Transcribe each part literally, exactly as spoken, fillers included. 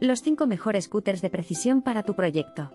Los cinco mejores cúters de precisión para tu proyecto.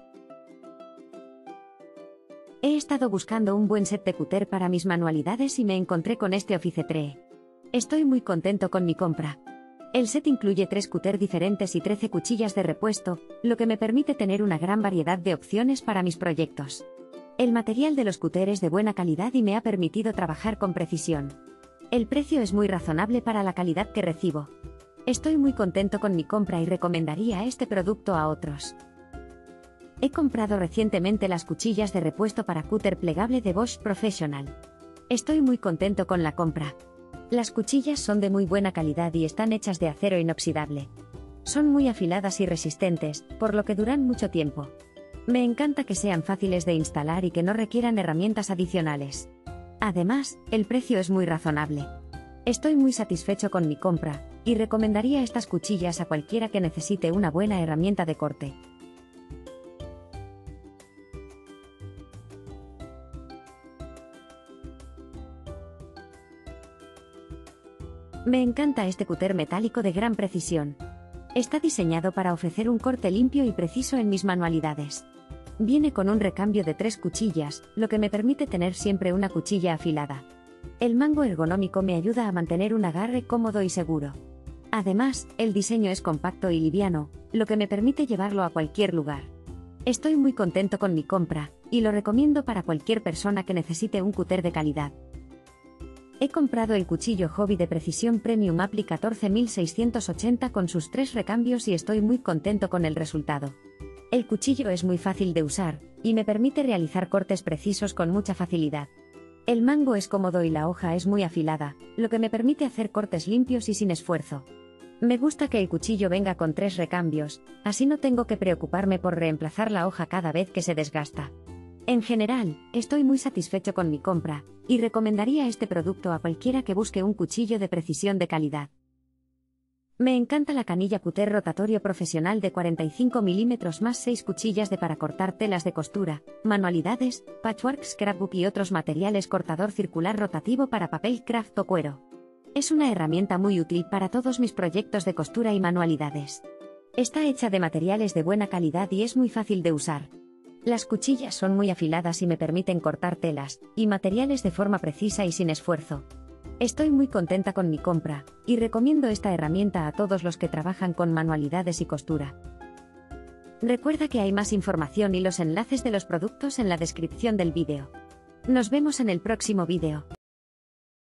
He estado buscando un buen set de cúter para mis manualidades y me encontré con este Office Tre. Estoy muy contento con mi compra. El set incluye tres cúter diferentes y trece cuchillas de repuesto, lo que me permite tener una gran variedad de opciones para mis proyectos. El material de los cúter es de buena calidad y me ha permitido trabajar con precisión. El precio es muy razonable para la calidad que recibo. Estoy muy contento con mi compra y recomendaría este producto a otros. He comprado recientemente las cuchillas de repuesto para cúter plegable de Bosch Professional. Estoy muy contento con la compra. Las cuchillas son de muy buena calidad y están hechas de acero inoxidable. Son muy afiladas y resistentes, por lo que duran mucho tiempo. Me encanta que sean fáciles de instalar y que no requieran herramientas adicionales. Además, el precio es muy razonable. Estoy muy satisfecho con mi compra, y recomendaría estas cuchillas a cualquiera que necesite una buena herramienta de corte. Me encanta este cúter metálico de gran precisión. Está diseñado para ofrecer un corte limpio y preciso en mis manualidades. Viene con un recambio de tres cuchillas, lo que me permite tener siempre una cuchilla afilada. El mango ergonómico me ayuda a mantener un agarre cómodo y seguro. Además, el diseño es compacto y liviano, lo que me permite llevarlo a cualquier lugar. Estoy muy contento con mi compra, y lo recomiendo para cualquier persona que necesite un cúter de calidad. He comprado el cuchillo Hobby de precisión Premium Appli catorce mil seiscientos ochenta con sus tres recambios y estoy muy contento con el resultado. El cuchillo es muy fácil de usar, y me permite realizar cortes precisos con mucha facilidad. El mango es cómodo y la hoja es muy afilada, lo que me permite hacer cortes limpios y sin esfuerzo. Me gusta que el cuchillo venga con tres recambios, así no tengo que preocuparme por reemplazar la hoja cada vez que se desgasta. En general, estoy muy satisfecho con mi compra, y recomendaría este producto a cualquiera que busque un cuchillo de precisión de calidad. Me encanta la canilla cúter rotatorio profesional de cuarenta y cinco milímetros más seis cuchillas de para cortar telas de costura, manualidades, patchwork, scrapbook y otros materiales, cortador circular rotativo para papel craft o cuero. Es una herramienta muy útil para todos mis proyectos de costura y manualidades. Está hecha de materiales de buena calidad y es muy fácil de usar. Las cuchillas son muy afiladas y me permiten cortar telas y materiales de forma precisa y sin esfuerzo. Estoy muy contenta con mi compra, y recomiendo esta herramienta a todos los que trabajan con manualidades y costura. Recuerda que hay más información y los enlaces de los productos en la descripción del vídeo. Nos vemos en el próximo vídeo.